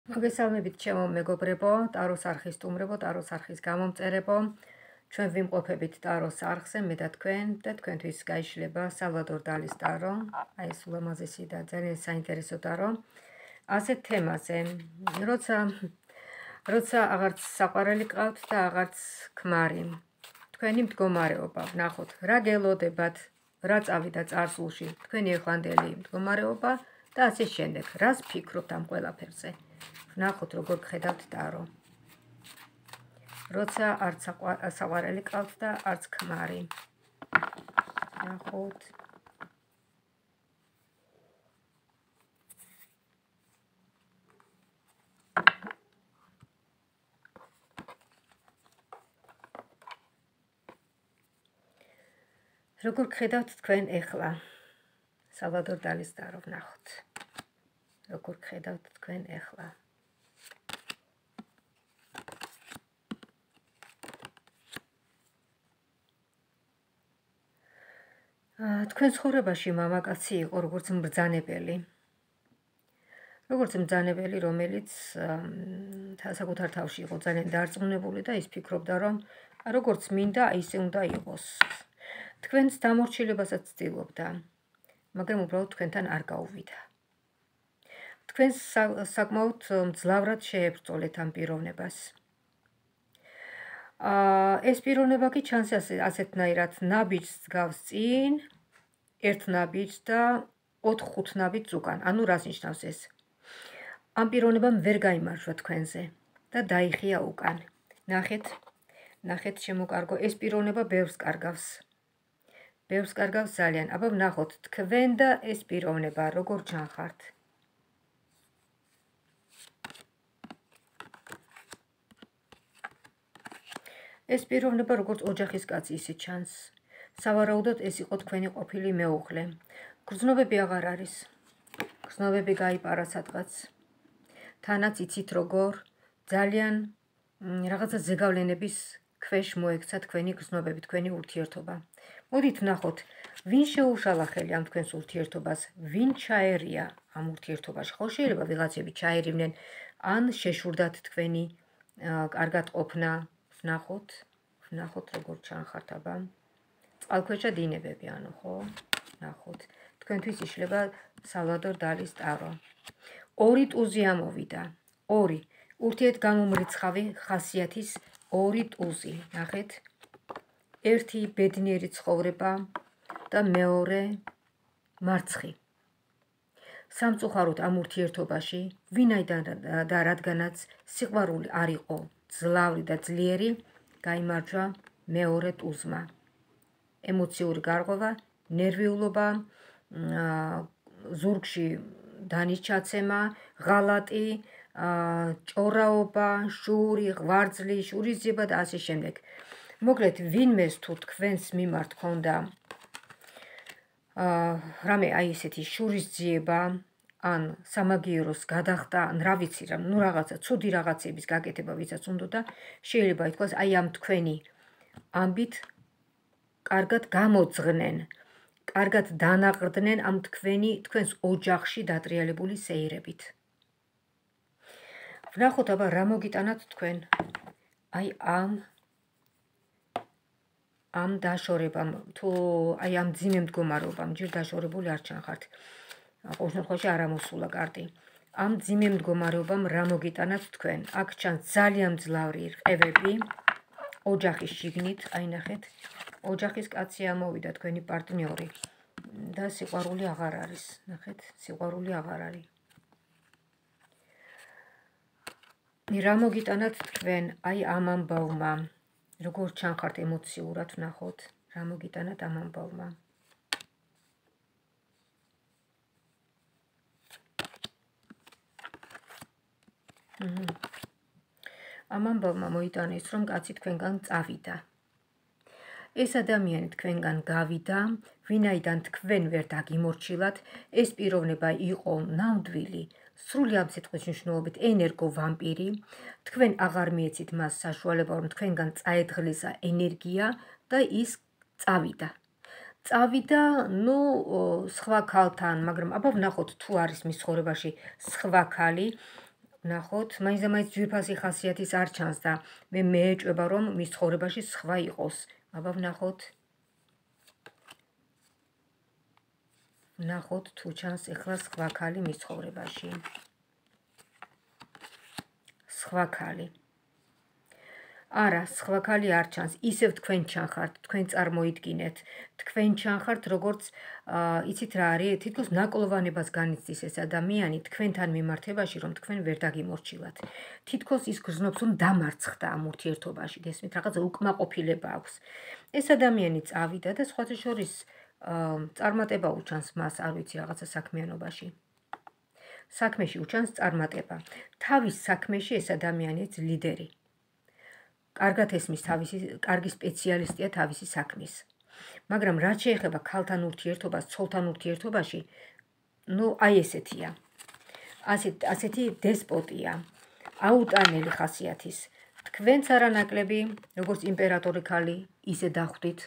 მოგესალმებით ჩემო მეგობრებო, ტაროს არხის სტუმრებო, ტაროს არხის გამომწერებო. ჩვენ ვიმყოფებით ტაროს არხზე, მე და თქვენთვის გაიშლება სალვადორ დალის ტარო. აი ეს ულამაზესი და ძალიან საინტერესო ტარო. ასეთ თემაზე, როცა აღარც საყვარელი ყავთ და აღარც ქმარი. თქვენი მდგომარეობა, ვნახოთ, რა გელოდებათ, რა წავიდა წარსულში, თქვენი ეხლანდელი მდგომარეობა და ასე შემდეგ. რას ფიქრობთ ამ ყველაფერზე? ვნახოთ, როგორ გხედავთ ტარო. როცა არც საყვარელი ყავთ და არც ქმარი. ვნახოთ. როგორ გხედავთ თქვენ ეხლა? სალვადორ დალის ტარო ვნახოთ. როგორ გხედავთ თქვენ ეხლა? თქვენ ცხოვრებაში მამაკაცი იყო როგორც მბრძანებელი. როგორც მბრძანებელი, რომელიც საკუთარ თავში იყო ძალიან დარწმუნებული და ის ფიქრობდა, რომ როგორც მინდა, ისე უნდა იყოს. თქვენს დამორჩილებასაც ცდილობდა, მაგრამ უბრალოდ თქვენთან არ გაუვიდა. თქვენ საკმაოდ მძლავრად შეებრძოლეთ ამ პიროვნებას. ეს პიროვნება კი ჩანს ასეთნაირად ნაბიჯს გავს წინ, ერთ ნაბიჯს და 4-5 ნაბიჯს უკან. ანუ რას ნიშნავს ეს? ამ პიროვნებამ ვერ გაიმარჯვა თქვენზე და დაიხია უკან. ნახეთ შემოკარგო, ეს პიროვნება ბევრს კარგავს. ბევრს კარგავს ძალიან. აბა ვნახოთ, თქვენ და ეს პიროვნება როგორ ჩანხართ? ეს პიროვნება როგორც ოჯახის კაცი ისე ჩანს. სავარაუდოდ ეს იყო თქვენი ყოფილი მეუღლე. გრძნობები აღარ არის. გრძნობები გაიპარა სადღაც. თანაც იცით როგორ ძალიან რაღაცა ზეგავლენების ქვეშ მოექცა თქვენი გრძნობები, თქვენი ურთიერთობა. მოდით ვნახოთ, ვინ შეუშალა ხელი ამ თქვენს ურთიერთობას, ვინ ჩაერია ამ ურთიერთობაში. ხო შეიძლება ვიღაცები ჩაერივნენ, ან შეშურდათ თქვენი კარგად ყოფნა. ვნახოთ როგორ ჩანხართ აბა. წყალქვეშა დინებები, ანუ ხო? ვნახოთ. თქვენთვის იშლება სალვადორ დალის ტარო. 2 ტუზი ამოვიდა. 2. ურთიერთგამომრიცხავი ხასიათის 2 ტუზი. ნახეთ. 1 ბედნიერი ცხოვრება და მეორე მარცხი. სამწუხაროდ ამ ურთიერთობაში, ვინაიდან და რადგანაც სიყვარული არ იყო ძლავრი და ძლიერი, გაიმარჯვა მეორე ტუზმა. ემოციური გარღვევა, ნერვიულობა, ზურგში დანისჩაცემა, ღალატი, ჭორაობა, შური, ღვიძლი, შურისძიება და ასე შემდეგ. მოკლედ, ვინმეს თუ თქვენს მიმართ ქონდა რამე აი ესეთი შურისძიება, ან სამაგიეროს გადახდა, ან რა ვიცი რა, ნუ რაღაცა ცუდი რაღაცების გაკეთება ვისაც უნდოდა, შეიძლება ითქვას აი ამ თქვენი ამბით კარგად გამოძღნენ, კარგად დანაყრდნენ ამ თქვენს ოჯახში დატრიალებული სეირებით. ვნახოთ აბა რა მოგიტანათ თქვენ აი ამ დაშორებამ, თუ აი ამ ძიმე მდგომარეობამ, ჯერ დაშორებული არ ჩანხართ. ყოველ შემთხვევაში არ ამოსულა კარტი. ამ ძიმე მდგომარეობამ რა მოგიტანათ თქვენ? აქ ჩანს ძალიან მძლავრი რყევები, ოჯახის შიგნით, აი ნახეთ. ოჯახის კაცი ამოვიდა თქვენი პარტნიორი და სიყვარული აღარ არის. ნახეთ, სიყვარული აღარ არის. რა მოგიტანათ თქვენ აი ამ ამბავმა? როგორ ჩანხართ ემოციურად, ვნახოთ, რა მოგიტანათ ამ ამბავმა? ამ ამბავმა მოიტანა ის, რომ კაცი თქვენგან წავიდა. ეს ადამიანი თქვენგან გავიდა, ვინაიდან თქვენ ვერ დაგიმორჩილათ, ეს პიროვნება იყო ნამდვილი, სრული ამ სიტყვის მნიშვნელობით ენერგო ვამპირი, თქვენ აღარ მიეცით მას საშუალება, რომ თქვენგან წაედგლესა ენერგია და ის წავიდა. წავიდა, ნუ სხვა ქალთან, მაგრამ აბა ვნახოთ თუ არის მის ცხოვრებაში სხვა ქალი, ვნახოთ, მაინც ძვირფასი ხასიათის არ ჩანს და მე მეეჭვება რომ მის ცხოვრებაში სხვა იყოს. აბა ვნახოთ თუ ჩანს ეხლა სხვა ქალი მის ცხოვრებაში. სხვა ქალი. არა, სხვა ქალი არ ჩანს, ისევ თქვენ ჩანხართ, თქვენ წარმოიდგინეთ, თქვენ ჩანხართ, როგორც იცით რა არის, თითქოს ნაკლოვანებას განიცდის ეს ადამიანი თქვენთან მიმართებაში, რომ თქვენ ვერ დაგიმორჩილათ. თითქოს ის გრძნობს, რომ დამარცხდა ამ ურთიერთობაში, გესმით, რაღაცა უკმაყოფილება აქვს. ეს ადამიანი წავიდა და სხვათა შორის წარმატება უჩანს მას, არ ვიცი, რაღაცა საქმიანობაში. საქმეში უჩანს წარმატება. თავის საქმეში ეს ადამიანიც ლიდერი. კარგად ესმის კარგი სპეციალისტია თავისი საქმის. მაგრამ რაც შეეხება ქალთან ურთიერთობას, ცოლთან ურთიერთობაში, აი ესეთია. ასეთი დესპოტია, აუტანელი ხასიათის. თქვენც არანაკლები, როგორც იმპერატორი ქალი, ისე დახვდით,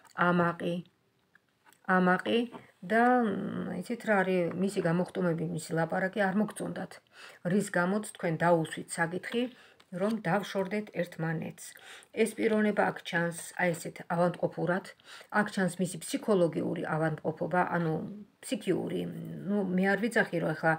ამაყი და იცით რა არის, მისი გამოხტუმები, მისი ლაპარაკი არ მოგწონდათ. რის გამოც თქვენ დაუსვით საკითხი, რომ დავშორდეთ ერთმანეთს. ეს პიროვნება აქ ჩანს აი ესეთ ავადმყოფურად, აქ ჩანს მისი ფსიქოლოგიური ავადმყოფობა, ანუ ფსიქიური, მე არ ვიცახი რომ ახლა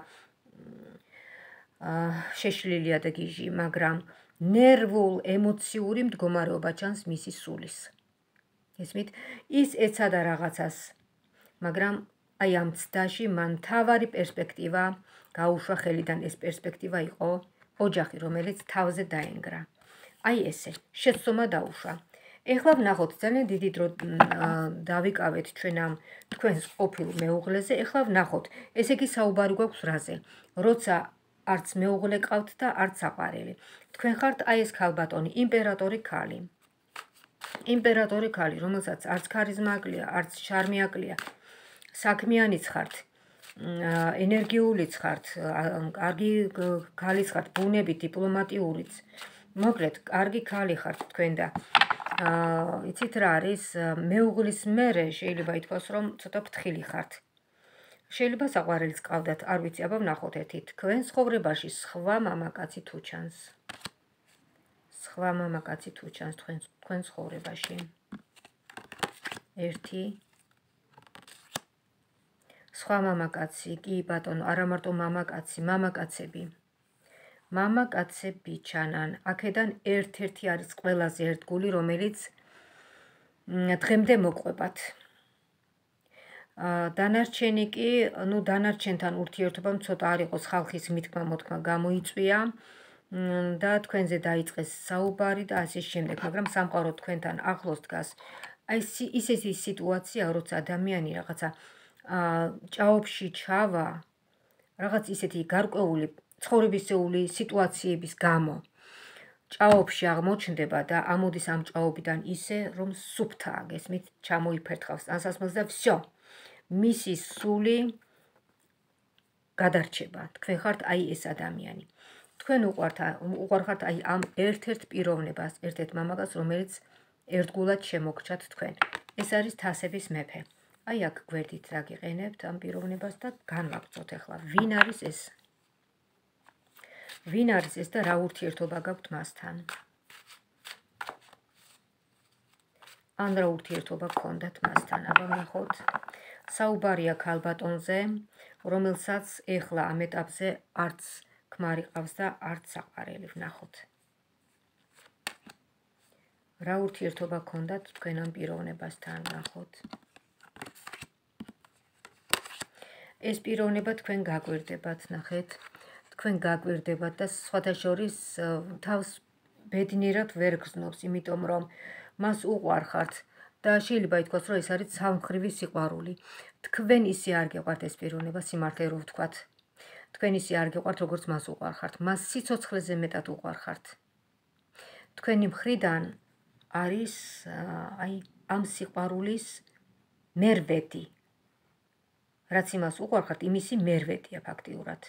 შეშლილია და გიჟი, მაგრამ ნერვულ, ემოციური მდგომარეობა ჩანს მისი სულის. ესმით, ის ეცადა რაღაცას, მაგრამ აი ამ ცდაში მან თავარი პერსპექტივა გაუშვა ხელიდან, ეს პერსპექტივა იყო ოჯახი, რომელიც თავზე დაენგრა. აი ესე, შეცდომა დაუშვა. ეხლა ვნახოთ, ძალიან დიდი დრო დავიკავეთ ჩვენ ამ თქვენს ყოფილ მეუღლეზე, ეხლა ვნახოთ, ესე იგი საუბარი გვაქვს რაზე? როცა არც მეუღლე ყავთ და არც საყვარელი. თქვენ ხართ აი ეს ქალბატონი, იმპერატორი ქალი. იმპერატორი ქალი, რომელსაც არც ქარიზმა აკლია, არც შარმი აკლია. საქმიანიც ხართ. ენერგიულიც ხართ, კარგი ქალიც ხართ, ბუნებით, დიპლომატიურიც. მოკლედ, კარგი ქალი ხართ თქვენ და იცით რა არის, მეუღლის მერე შეიძლება ითქვას, რომ ცოტა ფრთხილი ხართ. შეიძლება საყვარელიც ყავდათ, არ ვიცი, აბა ვნახოთ ერთი. თქვენ ცხოვრებაში სხვა მამაკაცი თუ ჩანს. სხვა მამაკაცი თუ ჩანს თქვენ ცხოვრებაში. ერთი სხვა მამაკაცი, კი ბატონო, არა მარტო მამაკაცი, მამაკაცები. მამაკაცები ჩანან. აქედან ერთ-ერთი არის ყველაზე ერთგული, რომელიც დღემდე მოყვებათ. დანარჩენი კი, დანარჩენთან ურთიერთობამ ცოტა არ იყოს ხალხის მითქმა-მოთქმა გამოიწვია და თქვენზე დაიწყეს საუბარი და ასე შემდეგ, მაგრამ სამყარო თქვენთან ახლოს დგას. აი ისეთი სიტუაცია, როცა ადამიანი რაღაცა ჭაობში ჩავა, რაღაც ისეთი გარკვეული ცხოვრებისეული სიტუაციების გამო ჭაობში აღმოჩნდება და ამოდის ამ ჭაობიდან ისე, რომ სუფთაა, გესმით, ჩამოიფერთხავს ტანსასმელს და всё. მისი სული გადარჩება. თქვენ ხართ აი ეს ადამიანი. თქვენ უყვარხართ აი ამ ერთ-ერთ პიროვნებას, ერთ-ერთ მამაკაცს, რომელიც ერთგულად შემოგჩათ თქვენ. ეს არის თასების მეფე. აი აქ გვერდით რა გიყენებთ ამ პიროვნებას და განვაგრძოთ ახლა. ვინ არის ეს? ვინ არის ეს და რა ურთიერთობა გაქვთ მასთან? ან რა ურთიერთობა გქონდათ მასთან? აბა ვნახოთ. საუბარია ქალბატონზე, რომელსაც ეხლა ამ ეტაპზე არც ქმარი ყავს და არც საყვარელი. ვნახოთ. რა ურთიერთობა გქონდათ თქვენ ამ პიროვნებასთან? ვნახოთ. ეს პიროვნება თქვენ გაგვირდებათ, ნახეთ. თქვენ გაგვირდებათ და სხვათა შორის თავს ბედნიერად ვერ გრძნობს, იმიტომ რომ მას უყვარხართ და შეიძლება ითქვას, რომ ეს არის სამმხრივი სიყვარული. თქვენ ისე არ გეყვართ ეს პიროვნება, სიმართლე რო ვთქვათ. თქვენ ისე არ გეყვართ, როგორც მას უყვარხართ. მას სიცოცხლეზე მეტად უყვარხართ. თქვენი მხრიდან არის აი ამ სიყვარულის მერვედი. რაც იმას უყვარხართ, იმისი მერვედია ფაქტიურად.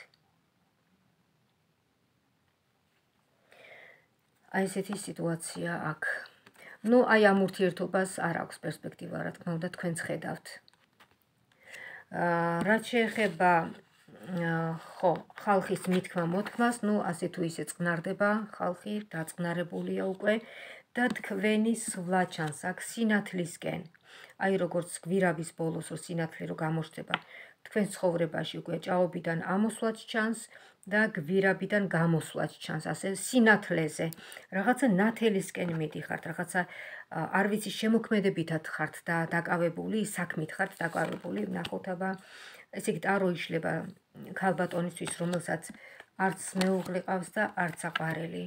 აი ესეთი სიტუაცია აქ. აი ამ ურთიერთობას არ აქვს პერსპექტივა, რა თქმა უნდა, თქვენც ხედავთ. რაც შეეხება ხო, ხალხის მითქმა მოთქმას, ნუ ასე თუ ისე წყნარდება, ხალხი დაწყნარებულია უკვე და თქვენი სვლა ჩანს აქ სინათლისკენ. აი როგორც გვირაბის ბოლოს რო სინათლე რო გამოჩნდება, თქვენ ცხოვრებაში უკვე ჭაობიდან ამოსვლაც ჩანს და გვირაბიდან გამოსვლაც ჩანს, ასე სინათლეზე. რაღაცა ნათელისკენ მიდიხართ, რაღაცა არ ვიცი შემოქმედებითად ხართ და დაკავებული, საქმით ხართ დაკავებული, ნახოთ აბა ესე იგი ტარო იშლება ქალბატონისთვის, რომელსაც არც მეუღლე ყავს და არც აყვარელი.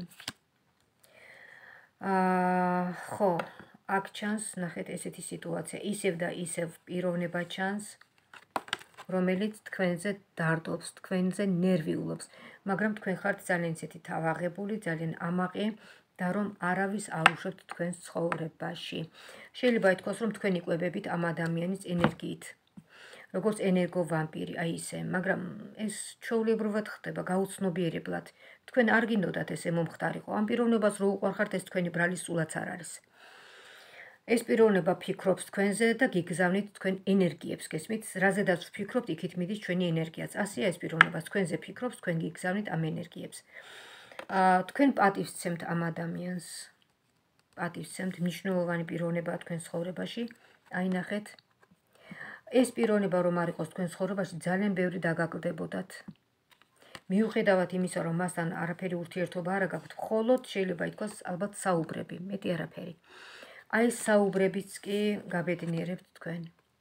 ხო, აქ ჩანს, ნახეთ ესეთი სიტუაცია, ისევ და ისევ პიროვნება ჩანს, რომელიც თქვენზე დარდობს, თქვენზე ნერვიულობს, მაგრამ თქვენ ხართ ძალიან ისეთი თავაღებული, ძალიან ამაყი და რომ არავის არ უშვებთ თქვენს ცხოვრებაში. შეიძლება ითქვას, რომ თქვენ იკვებებით ამ ადამიანის ენერგიით. როგორც ენერგოვამპირი, აი ისე, მაგრამ ეს ჩვეულებრივად ხდება, გაუცნობიერებლად. თქვენ არ გინდოდათ ესე მომხდარიყო. ამ პიროვნებას რო უყვარხართ, ეს თქვენი ბრალის სულაც არ არის. ეს პიროვნება ფიქრობს თქვენზე და გიგზავნით თქვენ ენერგიებს, გესმით? რაზედაც ვფიქრობთ, იქით მიდის ჩვენი ენერგიაც. ასეა ეს პიროვნება, თქვენზე ფიქრობს, თქვენ გიგზავნით ამ ენერგიებს. თქვენ პატივს სცემთ ამ ადამიანს. პატივს სცემთ, მნიშვნელოვანი პიროვნებაა თქვენ ცხოვრებაში. აი ნახეთ. ეს პიროვნება რომ არ იყოს თქვენ ცხოვრებაში, ძალიან ბევრი დაგაგდებოდათ. მიუხედავად იმისა, რომ მასთან არაფერი ურთიერთობა არ გაქვთ, მხოლოდ შეიძლება ითქვას ალბათ საუბრები, მეტი არაფერი. აი საუბრებიც კი გაბედნიერებთ თქვენ.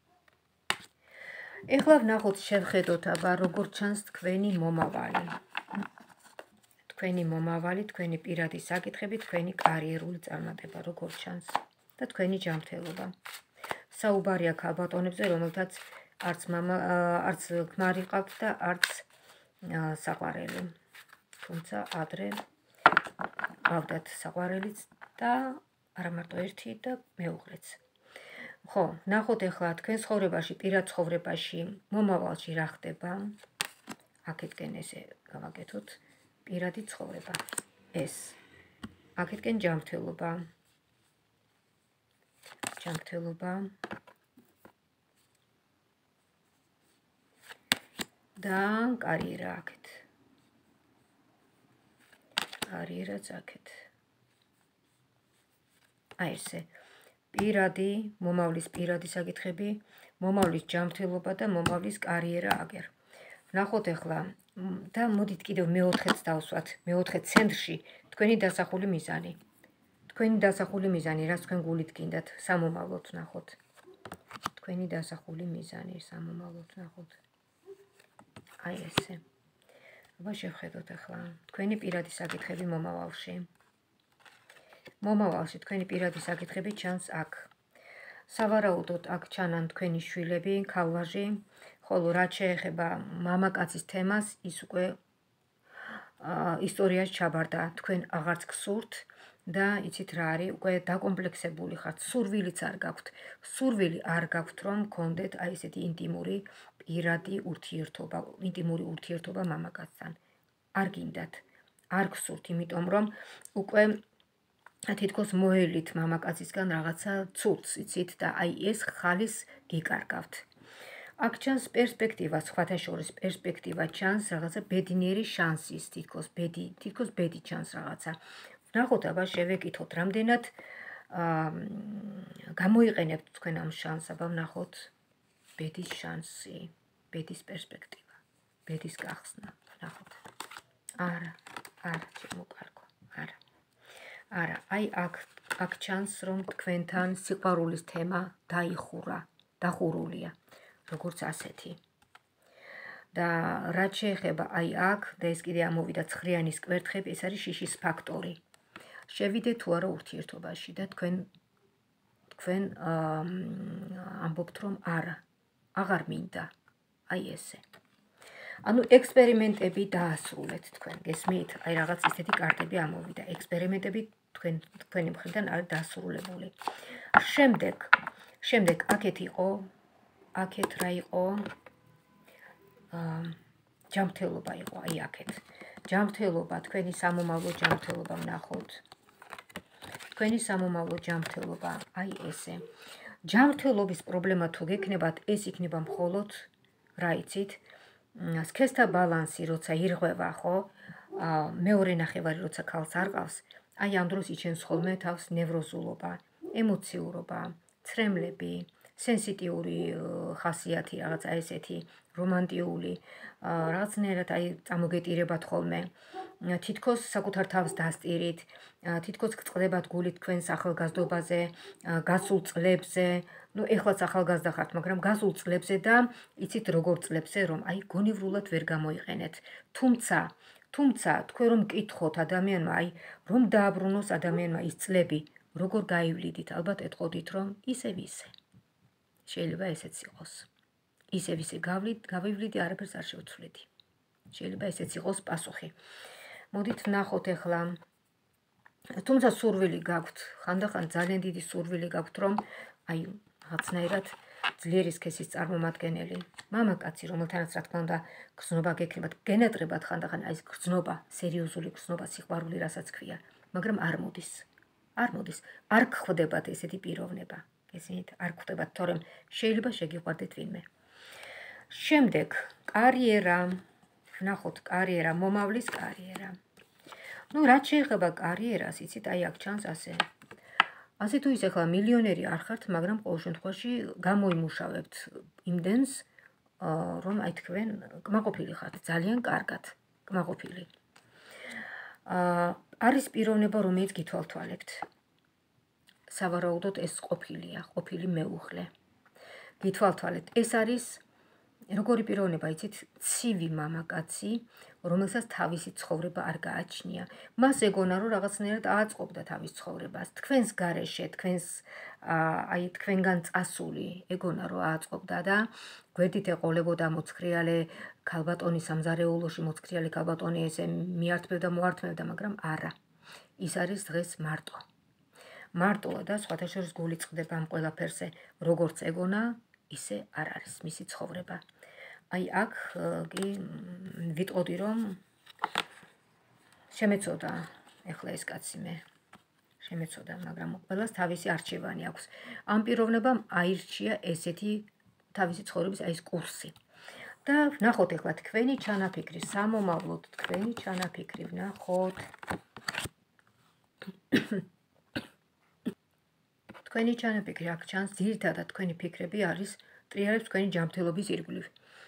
ეხლა ვნახოთ, შევხედოთ აბა როგორ ჩანს თქვენი მომავალი. თქვენი მომავალი, თქვენი პირადი საკითხები, თქვენი კარიერული წარმატება როგორ ჩანს და თქვენი ჯანმრთელობა. საუბარია ქალბატონებზე, რომელთაც არც ქმარი ყავთ და არც საყვარელი. თუმცა ადრე ყავდათ საყვარელიც და არა მარტო ერთი და მეუღლეც. ხო, ნახოთ ეხლა თქვენ ცხოვრებაში, პირად ცხოვრებაში, მომავალში რა ხდება. აქეთკენ ესე გავაკეთოთ. პირადი ცხოვრება. ეს. აქეთკენ ჯანმრთელობა. ჯანმრთელობა. და კარიერა აქეთ. კარიერაც აქეთ. აი ესე. პირადი, მომავლის პირადი საკითხები, მომავლის ჯანმრთელობა და მომავლის კარიერა აგერ. ვნახოთ ეხლა და მოდით კიდევ მეოთხეც დავსვათ, მეოთხე ცენტრში თქვენი დასახული მიზანი. თქვენი დასახული მიზანი, რაც თქვენ გულით გინდათ, სამომავლოდ ვნახოთ. თქვენი დასახული მიზანი, სამომავლოდ ვნახოთ. აი ესე. აბა შევხედოთ ახლა თქვენი პირადი საკითხები მომავალში. მომავალში თქვენი პირადი საკითხები ჩანს აქ. სავარაუდოდ აქ ჩანან თქვენი შვილები, ქალვაჟი, ხოლო რაც შეეხება მამაკაცის თემას, ის უკვე ისტორიაში ჩაბარდა. თქვენ აღარც გსურთ და იცით რა არის, უკვე დაკომპლექსებული ხართ, სურვილიც არ გაქვთ. სურვილი არ გაქვთ, რომ გქონდეთ აი ესეთი ინტიმური პირადი ურთიერთობა მამაკაცთან. არ გინდათ, არ გსურთ, იმიტომ რომ უკვე თითქოს მოელით მამაკაცისგან რაღაცა ცურცს, იცით და აი ეს ხალის გიკარგავთ. აქ ჩანს პერსპექტივა, სხვათა შორის პერსპექტივა ჩანს, რაღაცა ბედნიერი შანსის, თითქოს ბედი ჩანს რაღაცა. ვნახოთ, აბა შევეკითხოთ, რამდენად გამოიყენებთ თქვენ ამ შანსს, აბა ვნახოთ, ბედის შანსი, ბედის პერსპექტივა, ბედის გახსნა, ვნახოთ. არა, შემოკარგო, არა. არა, აი აქ ჩანს, რომ თქვენთან სიყვარულის თემა დახურულია, როგორც ასეთი. და რაც შეეხება აი აქ, და ეს კიდე ამოვიდა ცხრიანის კვერთხები, ეს არის შიშის ფაქტორი. შევიდეთ თუ არა ურთიერთობაში და თქვენ ამბობთ, რომ არა, აღარ მინდა, აი ესე. ანუ ექსპერიმენტები დაასრულეთ თქვენ, გესმით? აი რაღაც ისეთი კარტები ამოვიდა, ექსპერიმენტები თქვენი მხრიდან არის დასრულებული. შემდეგ აქეთ რა იყო? ჯანმრთელობა იყო, აი აქეთ. ჯანმრთელობა, თქვენი სამომავლო ჯანმრთელობა ვნახოთ. თქვენი სამომავლო ჯანმრთელობა, აი ესე. ჯანმრთელობის პრობლემა თუ გექნებათ, ეს იქნება მხოლოდ, რა იცით, სქესთა ბალანსი როცა ირღვევა, ხო? მეორე ნახევარი როცა ქალს არ ყავს, აი ამ დროს იჩენს ხოლმე თავს ნევროზულობა, ემოციურობა, ცრემლები, სენსიტიური ხასიათი, რაღაცა ესეთი, რომანტიული, რაღაცნაირად აი წამოგეტირებათ ხოლმე. თითქოს საკუთარ თავს დასტირით, თითქოს გწყდებათ გული თქვენს ახალგაზრდობაზე, გასულ წლებზე, ну ეხლაც ახალგაზრდა ხართ, მაგრამ გასულ წლებზე და იცით როგორ წლებზე, რომ აი გონივრულად ვერ გამოიყენეთ. თუმცა თქვენ რომ მკითხოთ ადამიანმა, აი რომ დააბრუნოს ადამიანმა ის წლები, როგორ გაივლიდით, ალბათ ეტყოდით, რომ ისევ ისე. შეიძლება ესეც იყოს. ისევ ისე გავივლიდი, არაფერს არ შევცვლიდი. შეიძლება ესეც იყოს პასუხი. მოდით ვნახოთ ახლა. თუმცა სურვილი გაქვთ, ხანდახან ძალიან დიდი სურვილი გაქვთ, რომ აი რაღაცნაირად ძლიერი სქესის წარმომადგენელი, მამაკაცი, რომელთანაც რა თქმა უნდა გრძნობა გექნებათ, გენატრებათ ხანდახან აი ეს გრძნობა, სერიოზული გრძნობა, სიყვარული, რასაც ქვია, მაგრამ არ მოდის. არ გხვდებათ ესეთი პიროვნება. გესმით, არ გხვდებათ, თორემ შეიძლება შეგიყვარდეთ ვინმე. შემდეგ, კარიერა, ვნახოთ კარიერა, მომავლის კარიერა. ну რაც შეეხება კარიერას, იცით, აი აქ ჩანს ასე თუ ისე ახლა მილიონერი არ ხართ, მაგრამ ყოველ შემთხვევაში გამოიმუშავებთ იმდენს, რომ აი თქვენ კმაყოფილი ხართ, ძალიან კარგად კმაყოფილი. არის პიროვნება, რომელიც გითვალთვალებთ. სავარაუდოდ ეს ყოფილი მეუღლე. გითვალთვალებთ, ეს არის როგორი პიროვნება, იცით, ცივი მამაკაცი, რომელსაც თავისი ცხოვრება არ გააჩნია. მას ეგონა, რომ რაღაცნაირად ააწყობდა თავის ცხოვრებას. თქვენს გარეშე, აი თქვენგან წასული, ეგონა, რომ ააწყობდა და გვერდით ეყოლებოდა მოცხრიალე ქალბატონი სამზარეულოში, მოცხრიალე ქალბატონი ესე მიართმევდა, მოართმევდა, მაგრამ არა. ის არის დღეს მარტო. მარტოა და სხვათა შორის გული წყდება ამ ყველაფერზე, როგორც ეგონა, ისე არ არის მისი ცხოვრება. აი აქ კი ვიტყოდი, რომ შემეცოდა ეხლა ეს კაცი მე. შემეცოდა, მაგრამ ყველას თავისი არჩევანი აქვს. ამ პიროვნებამ აირჩია ესეთი თავისი ცხოვრების აი ეს კურსი. და ვნახოთ ეხლა თქვენი ჩანაფიქრი, სამომავლოდ თქვენი ჩანაფიქრი, ვნახოთ. თქვენი ჩანაფიქრი აქ ჩანს, ძირითადად თქვენი ფიქრები არის ტრიალებს თქვენი ჯანმრთელობის ირგვლივ.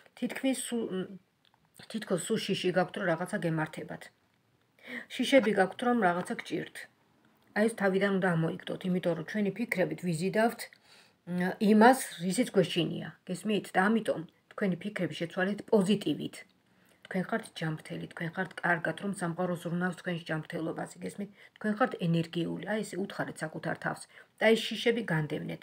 თითქოს სულ შიში გაქვთ, რომ რაღაცა გემართებათ. შიშები გაქვთ, რომ რაღაცა გჭირთ. აი ეს თავიდან უნდა ამოიგდოთ, იმიტომ რომ ჩვენი ფიქრებით ვიზიდავთ იმას, რისიც გვეშინია. გესმით? და ამიტომ თქვენი ფიქრები შეცვალეთ პოზიტივით. თქვენ ხართ ჯანმრთელი, თქვენ ხართ კარგად, რომ სამყარო ზრუნავს თქვენს ჯანმრთელობაზე, გესმით? თქვენ ხართ ენერგიული, აი ესე უთხარეთ საკუთარ თავს და ეს შიშები განდევნეთ.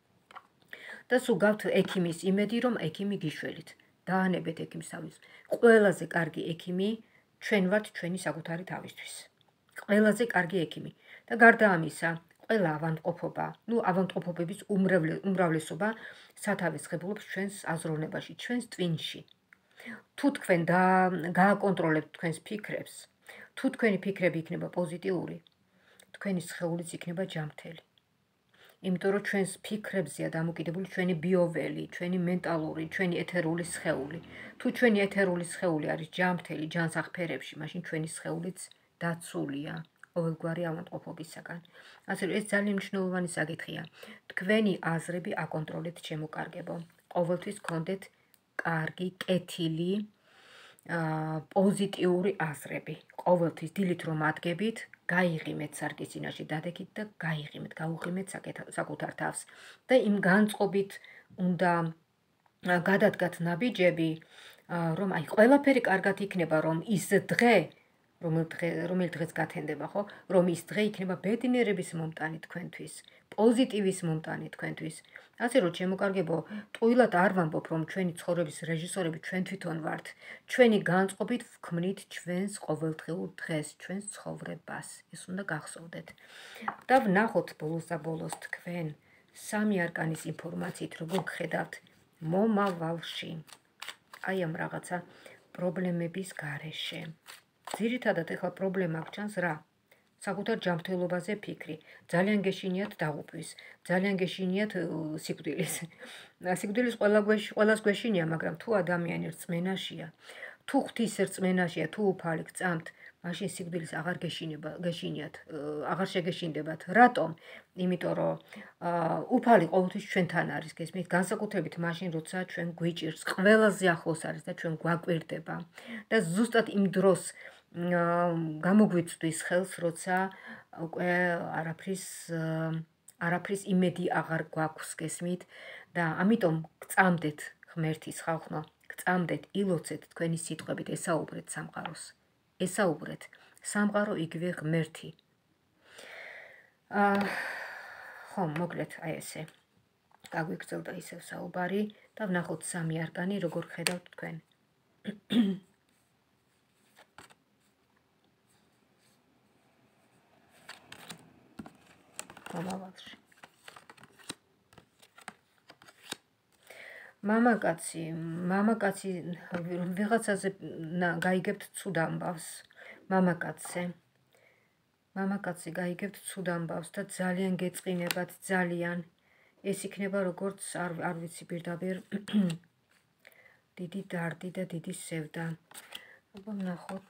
და სულ გაქვთ ექიმის იმედი, რომ ექიმი გიშველით. დაანებეთ ექიმსავის. ყველაზე კარგი ექიმი ჩვენ ვართ ჩვენი საკუთარი თავისთვის. ყველაზე კარგი ექიმი. და გარდა ამისა, ყველა ავადმყოფობა, ავადმყოფობების უმრავლესობა სათავეს ღებულობს ჩვენს აზროვნებაში, ჩვენს ტვინში. თუ თქვენ გააკონტროლებთ თქვენს ფიქრებს, თუ თქვენი ფიქრები იქნება პოზიტიური, თქვენი სხეულიც იქნება ჯანმრთელი. იმიტომ რომ ჩვენს ფიქრებზეა დამოკიდებული ჩვენი ბიოველი, ჩვენი მენტალური, ჩვენი ეთერული სხეული. თუ ჩვენი ეთერული სხეული არის ჯანმრთელი ჯანსაღფერებში, მაშინ ჩვენი სხეულიც დაცულია ყოველგვარი ავადმყოფობისაგან. ასე რომ ეს ძალიან მნიშვნელოვანი საკითხია. თქვენი აზრები აკონტროლეთ, შემოკარგებო. ყოველთვის გქონდეთ კარგი, კეთილი, პოზიტიური აზრები. ყოველთვის დილით რომ ადგებით, გაიღიმეთ სარკის წინაშე, დადექით და გაუღიმეთ საკუთარ თავს. და იმ განწყობით უნდა გადადგათ ნაბიჯები, რომ აი ყველაფერი კარგად იქნება, რომ ის დღე, რომელი დღეც გათენდება, ხო? რომ ის დღე იქნება ბედნიერების მომტანი თქვენთვის, პოზიტივის მომტანი თქვენთვის. ასე რომ შემოკარგებო, ტყუილად არ ვამბობ, რომ ჩვენი ცხოვრების რეჟისორები ჩვენ თვითონ ვართ. ჩვენი განწყობით ვქმნით ჩვენს ყოველდღიურ დღეს, ჩვენს ცხოვრებას. ეს უნდა გახსოვდეთ. და ვნახოთ ბოლოს და ბოლოს თქვენ სამი არკანის ინფორმაციით, როგორ გხედავთ მომავალში. აი ამ რაღაცა პრობლემების გარეშე. ძირითადად ეხლა პრობლემა გჩანს რა? საკუთარ ჯანმრთელობაზე ფიქრი, ძალიან გეშინიათ დაღუპვის, ძალიან გეშინიათ სიკვდილის. სიკვდილის ყველას გვეშინია, მაგრამ თუ ადამიანი რწმენაშია, თუ ღვთის რწმენაშია, თუ უფალი გწამთ, მაშინ სიკვდილის აღარ გეშინიათ, აღარ შეგეშინდებათ. რატომ? იმიტომ რომ უფალი ყოველთვის ჩვენთან არის, გესმით? განსაკუთრებით მაშინ, როცა ჩვენ გვიჭირს, ყველაზე ახლოს არის და ჩვენ გვაკვირდება. და ზუსტად იმ დროს გამოგვიწვდის ხელს, როცა უკვე არაფრის იმედი აღარ გვაქვს, გესმით? და ამიტომ გწამდეთ ღმერთის ხალხო, გწამდეთ, ილოცეთ თქვენი სიტყვებით, ესაუბრეთ სამყაროს. ესაუბრეთ. სამყარო იგივე ღმერთი. ხო, მოკლედ, აი ესე. გაგვიგრძელდა ისევ საუბარი და ვნახოთ 3 არკანი, როგორ ხედავთ თქვენ. მომავალში. მამაკაცი ვიღაცაზე გაიგებთ ცუდ ამბავს. მამაკაცი გაიგებთ ცუდ ამბავს და ძალიან გეწყინებათ, ძალიან. ეს იქნება როგორც არ ვიცი პირდაპირ დიდი დარდი და დიდი სევდა. აბა ნახოთ.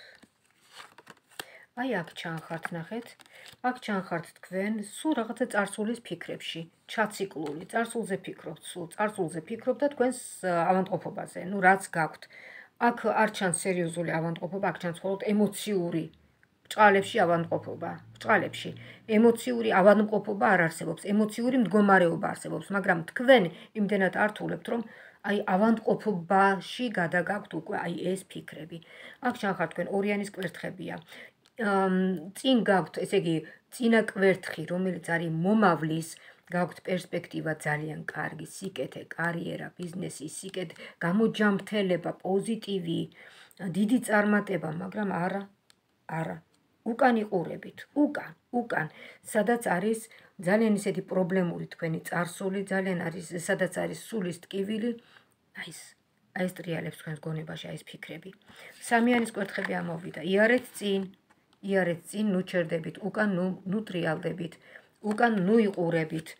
აი აქ ჩანხართ, ნახეთ. აქ ჩანხართ თქვენ სულ რაღაცა წარსულის ფიქრებში, ჩაციკლული, წარსულზე ფიქრობთ, სულ წარსულზე ფიქრობთ და თქვენს ავადმყოფობაზე, ну რაც გაქვთ. აქ არ ჩანს სერიოზული ავადმყოფობა, აქ ჩანს მხოლოდ ემოციური ბრჭყალებში ავადმყოფობა, ბრჭყალებში. ემოციური ავადმყოფობა არ არსებობს, ემოციური მდგომარეობა არსებობს, მაგრამ თქვენ იმდენად ართულებთ, რომ აი ავადმყოფობაში გადაგაქვთ უკვე აი ეს ფიქრები. აქ ჩანხართ თქვენ ორიანის კვერთხებია. წინ გაქვთ, ესე იგი, წინა კვერთხი, რომელიც არის მომავლის, გაქვთ პერსპექტივა ძალიან კარგი, სიკეთე, კარიერა, ბიზნესი, სიკეთე, გამოჯამრთელება, პოზიტივი, დიდი წარმატება, მაგრამ არა. უკან იყურებით, უკან, სადაც არის ძალიან ისეთი პრობლემური თქვენი წარსული, ძალიან არის, სადაც არის სულის ტკივილი, აი ეს ტრიალებს თქვენს გონებაში, აი ეს ფიქრები. 3-იანის კვერთხები ამოვიდა, იარეთ წინ, ნუ ჩერდებით, უკან, ნუ ტრიალდებით, უკან, ნუ იყურებით.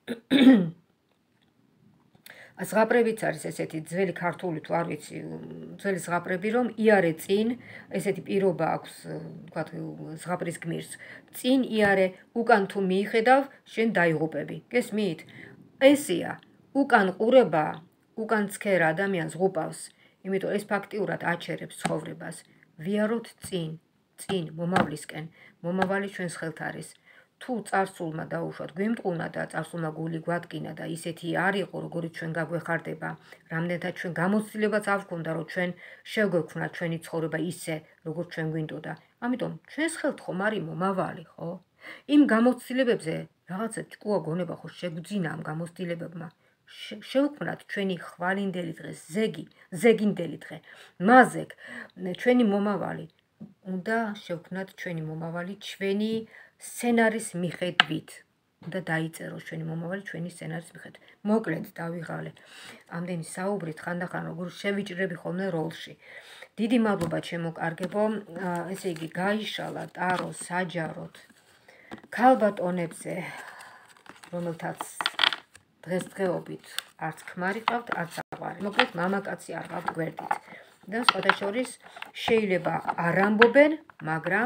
ზღაპრებიც არის ესეთი ძველი ქართული, თუ არ ვიცი, ძველი ზღაპრები, რომ იარე წინ, ესეთი პირობა აქვს, თქვათ, ზღაპრის გმირს, წინ იარე, უკან თუ მიიხედავ, შენ დაიღუპები. გესმით? ესია, უკან ყურება, უკან ცქერა ადამიანს ღუპავს, იმიტომ ეს ფაქტიურად აჩერებს ცხოვრებას. ვიაროთ წინ, მომავლისკენ, მომავალი ჩვენს ხელთ არის. თუ წარსულმა დაუშვათ, გვიმტყუნა და წარსულმა გული გვადგინა და ისეთი არ იყო, როგორიც ჩვენ გაგვეხარდება, რამდენადაც ჩვენ გამოცდილებაც არ გვქონდა, რომ ჩვენ შევგვექმნათ ჩვენი ცხოვრება ისე, როგორც ჩვენ გვინდოდა. ამიტომ ჩვენს ხელთ ხომ არის მომავალი, ხო? იმ გამოცდილებებზე რაღაცა ჭკუა გონება ხო შეგვძინა ამ გამოცდილებებმა. შევქმნათ ჩვენი ხვალინდელი დღე, ზეგინდელი დღე, მაზეგ, ჩვენი მომავალი. უნდა შევქმნათ ჩვენი მომავალი ჩვენი სცენარის მიხედვით. უნდა დაიწეროს ჩვენი მომავალი ჩვენი სცენარის მიხედვით. მოკლედ დავიღალე. ამდენი საუბრით ხანდახან როგორ შევიჭრები ხოლმე როლში. დიდი მადლობა ჩემო კარგებო, ესე იგი გაიშალა ტარო საჯაროდ ქალბატონებზე, რომელთაც დღესდღეობით არც ქმარი ყავთ, არც საყვარი. მოკლედ მამაკაცი არ ყავთ გვერდით. და სხვათა შორის შეიძლება არ ამბობენ, მაგრამ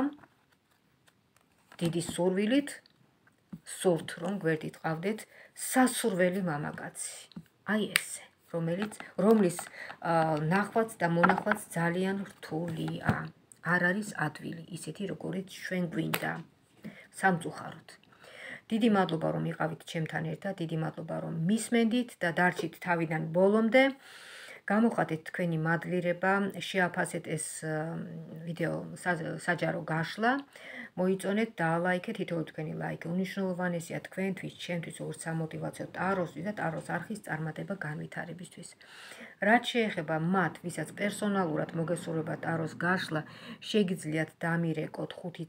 დიდი სურვილით სურთ, რომ გვერდით ყავდეთ სასურველი მამაკაცი. აი ესე, რომლის ნახვაც და მონახვაც ძალიან რთულია. არ არის ადვილი, ისეთი როგორიც ჩვენ გვინდა. სამწუხაროდ. დიდი მადლობა რომ იყავით ჩემთან ერთად, დიდი მადლობა რომ მისმენდით და დარჩით თავიდან ბოლომდე. გამოხატეთ თქვენი მადლიერება, შეაფასეთ ეს ვიდეო საჯარო გაშლა, მოიწონეთ და ლაიქეთ, თითოეული თქვენი ლაიქი უნიშნულოვანესია თქვენთვის, ჩემთვის, როგორც სამოტივაციო ტაროსთვის და ტაროს არხის წარმატება განვითარებისთვის. რაც შეეხება მათ, ვისაც პერსონალურად მოგესურვება ტაროს გაშლა, შეგიძლიათ დამირეკოთ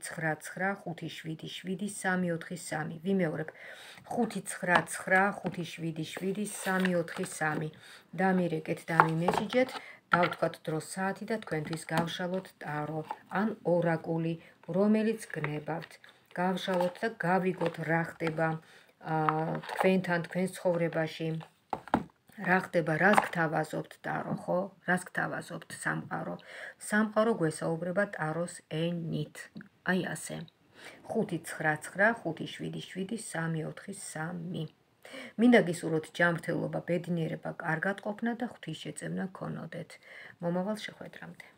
599577343. ვიმეორებ 599577343. დამირეკეთ და მიმესიჯეთ გავთქვათ დრო საათი და თქვენთვის გავშალოთ ტარო ან ორაკული, რომელიც გნებავთ. გავშალოთ და გავიგოთ რა ხდება თქვენთან, თქვენს ცხოვრებაში. რა ხდება, რას გთავაზობთ ტარო, ხო? რას გთავაზობთ სამყარო? სამყარო გვესაუბრება ტაროს ენით. აი ასე. 599577343. მინდა გისურვოთ ჯანმრთელობა, ბედნიერება, კარგად ყოფნა და ღვთის შეწევნა გქონოდეთ. მომავალ შეხვედრამდე.